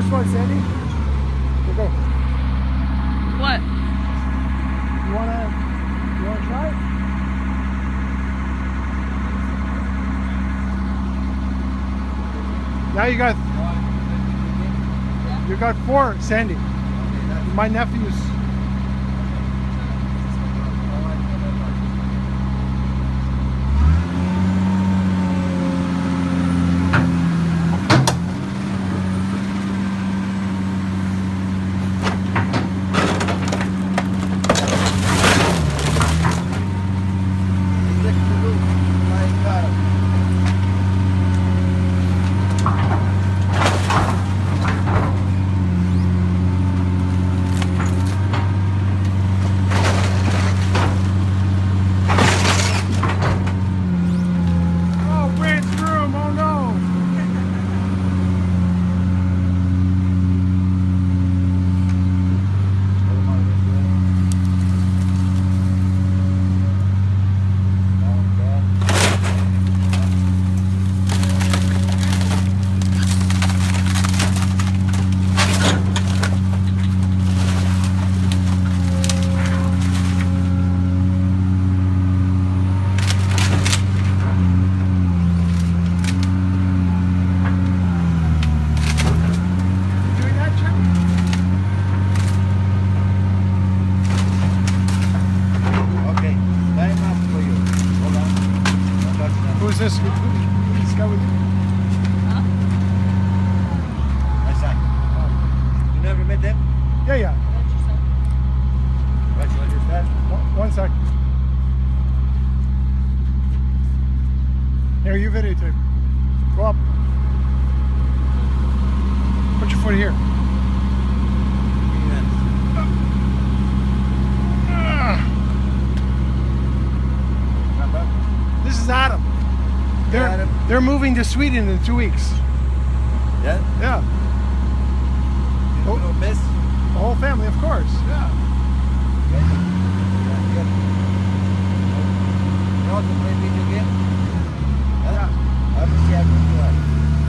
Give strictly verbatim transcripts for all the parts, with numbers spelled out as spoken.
first one, Sandy. Here go. What? You wanna, you wanna try it? Now you got, you got four, Sandy. My nephew's. Who's this? This guy with you? Huh? My son. You never met them? Yeah, yeah. What'd you say? What, you understand? One, one sec. Here, you videotape. Go up. Put your foot here. This is Adam. They're Adam. they're moving to Sweden in two weeks. Yeah? Yeah, You Oh. know Miss? the whole family, of course. Yeah. Yeah. Yeah, yeah. You know how to play video game? Huh? Yeah. How to see how to play?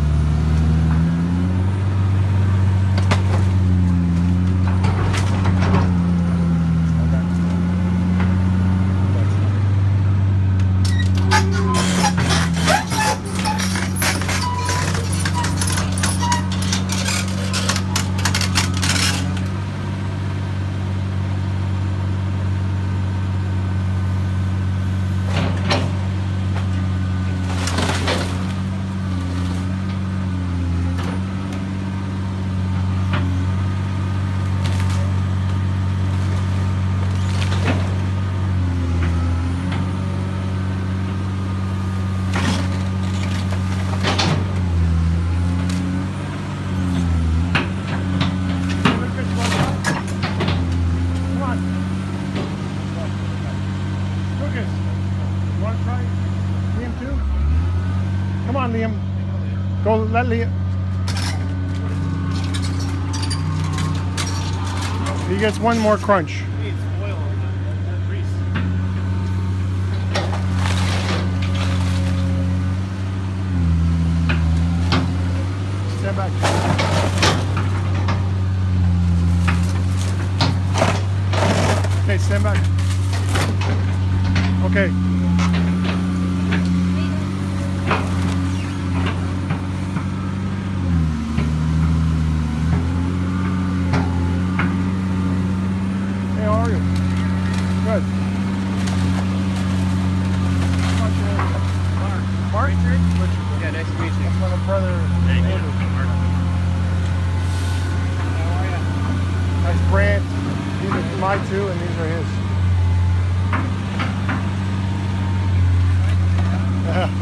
Come on. Lucas, you want to try Liam too? Come on, Liam. Go, let Liam. He gets one more crunch. Stand back. Okay, stand back. Okay. Hey, how are you? Good. Mark. Mark? Yeah, nice to meet you. That's my brother. Thank you. Andrew. Mark. How are you? That's Brant. These are my two, and these are his. Yeah.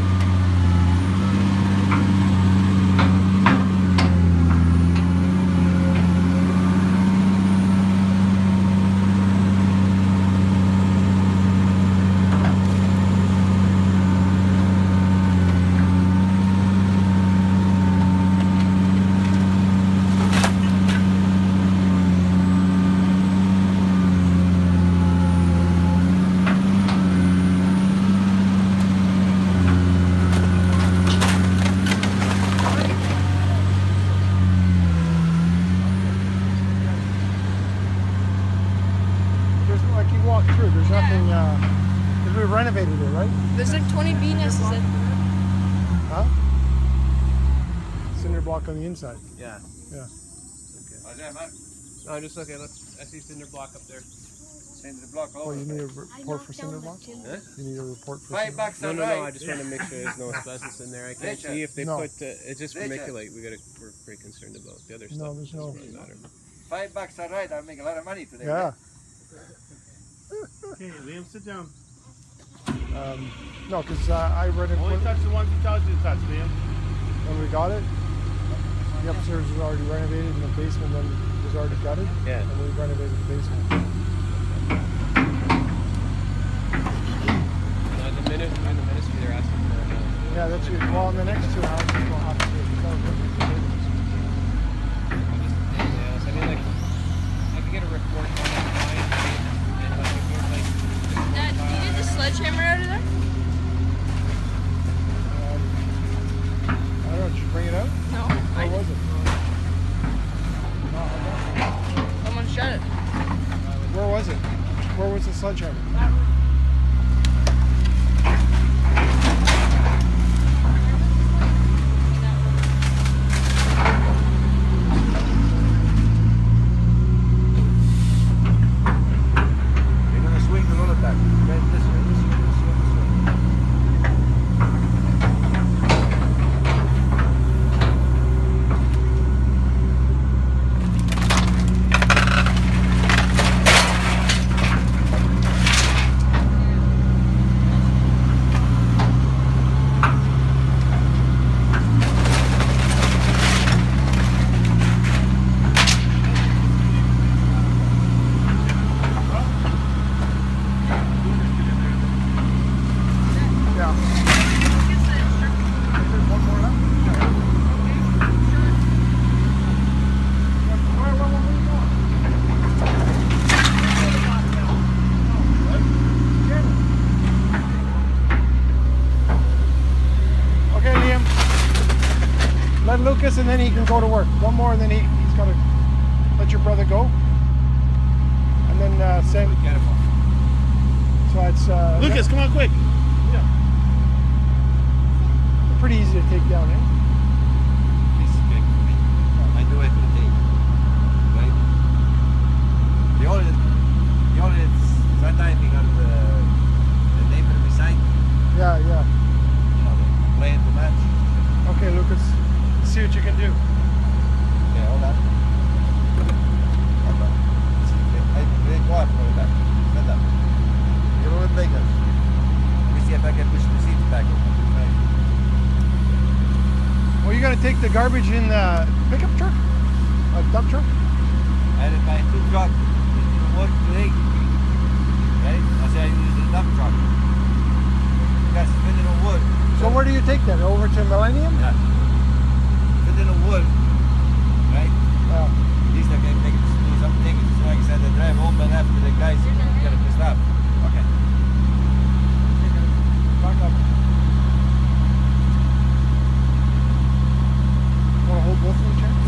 walk through. There's nothing, uh, because we renovated it, right? There's like twenty bee nests. Is it? Huh? Cinder block on the inside. Yeah. Yeah. How's that, man? No, just okay. Let's. I see cinder block up there. Send the block Oh, over. you need a report for cinder block? Huh? You need a report for Five cinder bucks No, on no, no. I right. just want to make sure there's no asbestos in there. I can't Nature. see if they No. put. Uh, it's just Nature. vermiculite. We gotta. We're pretty concerned about the other stuff. No, there's no- Doesn't really matter. Five bucks on right. I'll make a lot of money today. Yeah. Okay, Liam, sit down. Um, no, because uh, I read it Only when, touch the ones he tells you to touch, Liam. when we got it. The upstairs was already renovated, and the basement then was already gutted. Yeah. And we renovated the basement. Uh, the minute in the ministry, they're asking for. Uh, Yeah, that's your. Well, in the next two houses, we'll have to do it. That was what we did. Yeah, so I mean, like, I could get a report on that line, and like, if you're like, Dad, do you need the sledgehammer out of there? Um, I don't know. Did you bring it out? No. Where I was it? No, I don't. Someone shut it. Where was it? Where was the sledgehammer? You're gonna swing the roller back. Bend this way, this way, this way, this way. Yeah. One more left? Where, where, where, where are you going? Okay, Liam. Let Lucas and then he can go to work. One more and then he, he's got to let your brother go. And then uh, same. So it's uh, Lucas, come on quick. pretty easy to take down, eh? This is big for me. I do it every day. Right? The only, the only sometimes you got the, the neighbor beside, Yeah, yeah. you know, playing the match. Okay, Lucas. See what you can do. Okay, hold on. Hold on. See, I break one for that. Stand up. Get a little bigger. Let me see if I can push the seats back. Right. Well, you gotta take the garbage in the pickup truck? A dump truck? I had my two truck. It didn't work today. Right? I said I use the dump truck. You guys fit in a wood. So where do you take that? Over to Millennium? Yeah. Fit in a wood. Right? Yeah. At least I can make it do something. So like I said, I drive home and after the guys get it pissed off. Okay. Back up. Want to hold both of them, Chair?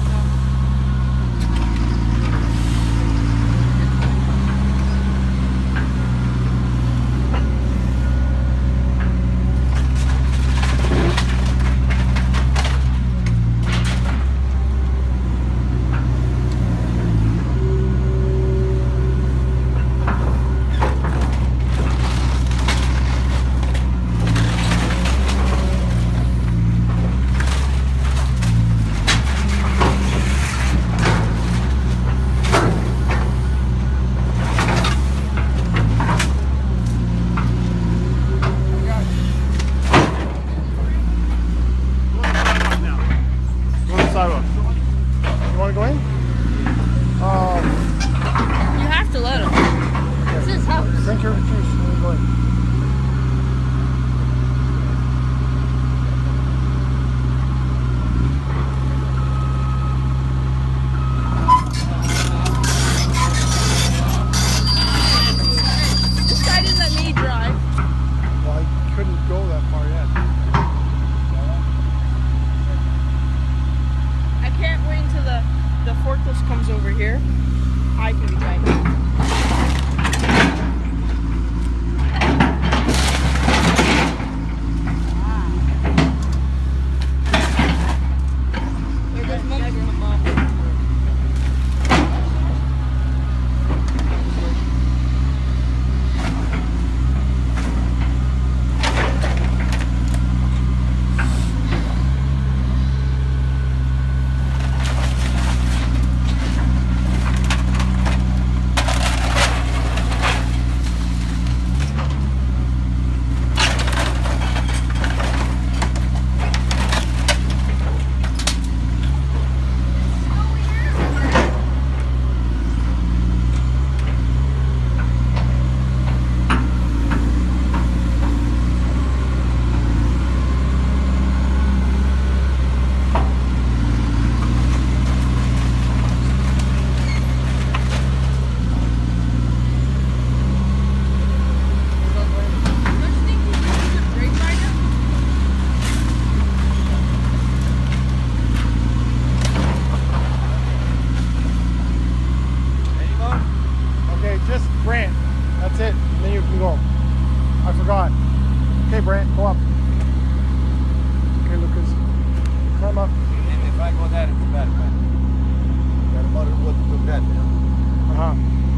And then you can go. I forgot. Okay, Brant, go up. Okay, Lucas. Climb up. And if I go there, it's bad, man. Got a motor wood to bed, you know. Uh-huh.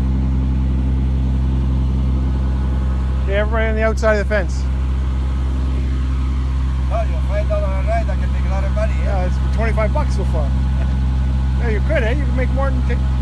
Okay, everybody on the outside of the fence. Oh, you'll find out on a ride, I can make a lot of money, yeah? Yeah, it's for twenty-five bucks so far. Yeah, you could, eh? You could make more than take